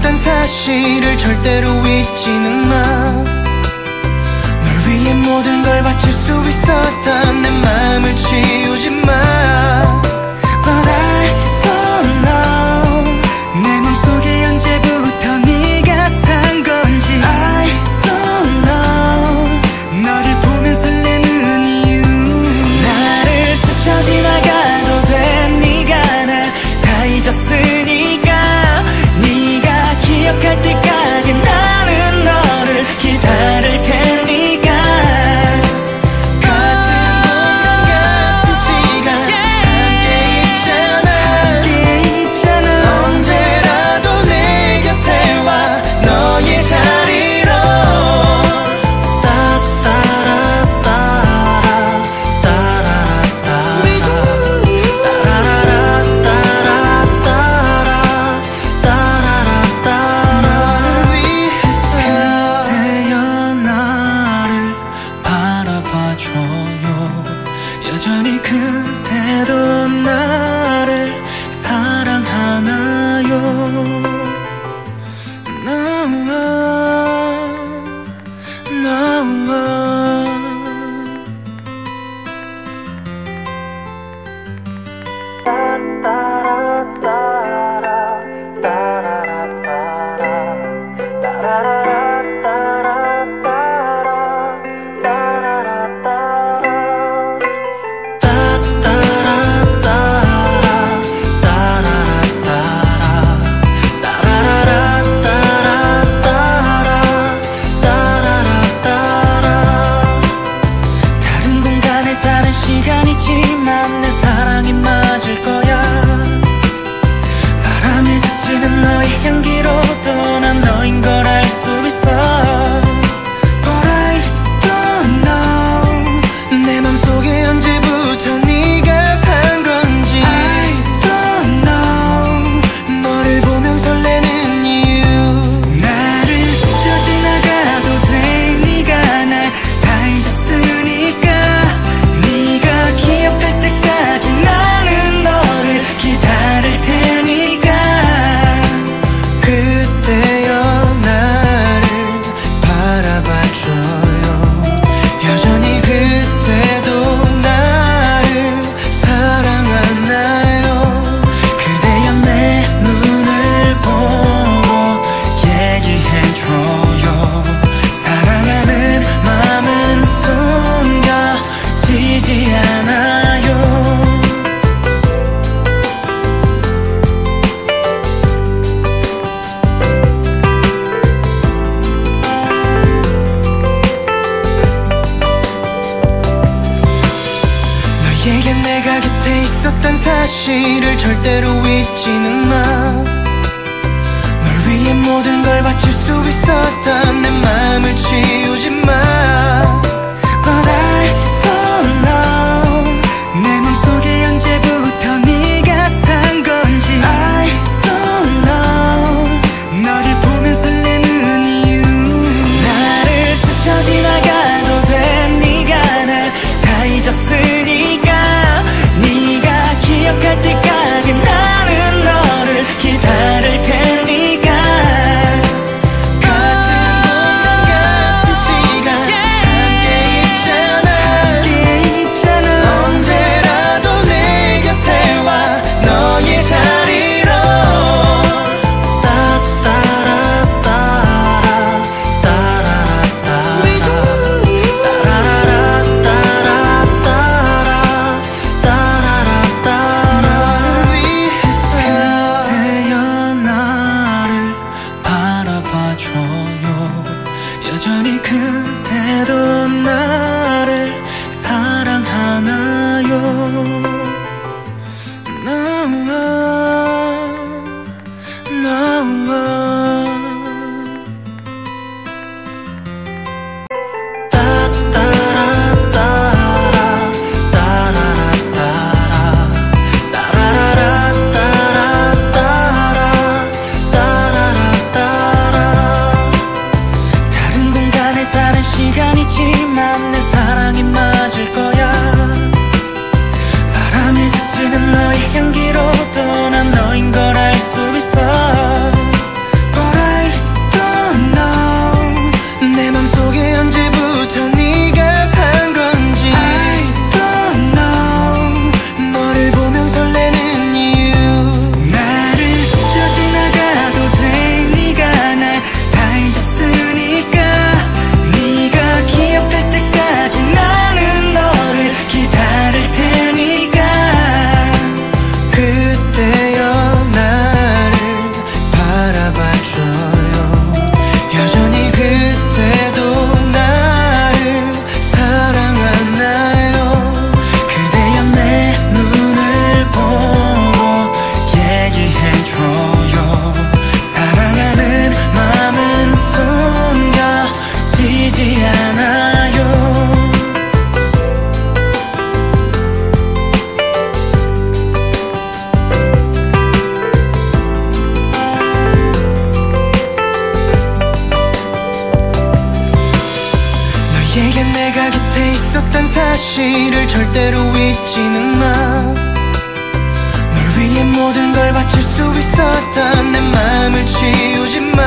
있었단 사실을 절대로 잊지는 마. 널 위해 모든 걸 바칠 수 있었던 내 맘을 치우지 마. But I don't know 내 맘속에 언제부터 네가 산 건지. I don't know 너를 보면 설레는 이유. 나를 스쳐 지나가도 돼. 네가 날 다 잊었으니까. 네가 기억할 때까지 나는 너를 기다릴 테니까. 여전히 그대도 나를 사랑하나요? 시간이지만 내 사랑이 맞을 거야. 바람에 스치는 너의 향기로도 난 너인 걸 알 수 있어. But I don't know 내 맘속에 언제부터 네가 산 건지. I don't know 너를 보면 설레는 이유. 나를 스쳐 지나가도 돼. 네가 날 다 잊었으니까. 기억할 때까지 나는 너를 기다릴 테니까. 그때여 나를 바라봐줘요. 여전히 그때도 나를 사랑하나요? 그대여 내 눈을 보고 얘기해줘요. 사랑하는 마음은 숨겨지지 않아요. 너에게 내가 곁에 있었단 사실을 절대로 잊지는 마. 널 위해 모든 걸 바칠 수 있었던 내 맘을 치우지 마. But I don't know 내 맘속에 언제부터 네가 산 건지. I don't know 너를 보면 설레는 이유. 나를 스쳐 지나가도 돼. 네가 날 다 잊었으니까. 네가 기억할 때까지 나는 너를 기다릴 테니까. 여전히 그대도 나를 사랑하나요? 시간이 지 있었단 사실을 절대로 잊지는 마. 널 위해 모든 걸 바칠 수 있었던 내 맘을 치우지 마.